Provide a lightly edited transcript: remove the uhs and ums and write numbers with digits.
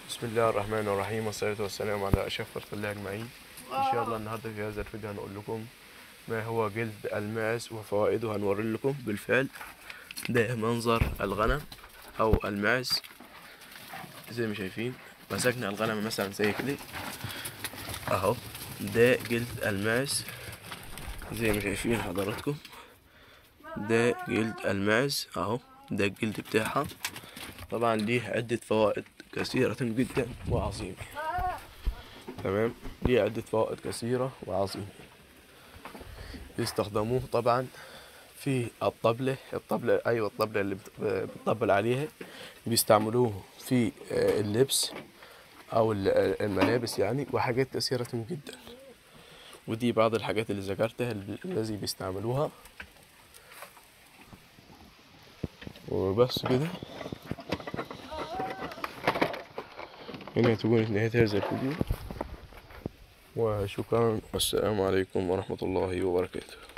بسم الله الرحمن الرحيم، والصلاة والسلام على أشرف خلق الله أجمعين. إن شاء الله النهاردة في هذا الفيديو هنقول لكم ما هو جلد الماعز وفوائده. هنوري لكم بالفعل ده منظر الغنم أو الماعز زي ما شايفين. مسكنا الغنم مثلا زي كده أهو، ده جلد الماعز زي ما شايفين حضراتكم. ده جلد الماعز أهو، ده الجلد بتاعها. طبعا ليه عدة فوائد كثيرة جدا وعظيمة. تمام، ليه عدة فوائد كثيرة وعظيمة. بيستخدموه طبعا في الطبلة أيوة، الطبلة اللي بتطبل عليها. بيستعملوه في اللبس أو الملابس يعني، وحاجات كثيرة جدا. ودي بعض الحاجات اللي ذكرتها الذي بيستعملوها. وبس كده، هنا تكون نهاية هذا الفيديو، وشكرا والسلام عليكم ورحمة الله وبركاته.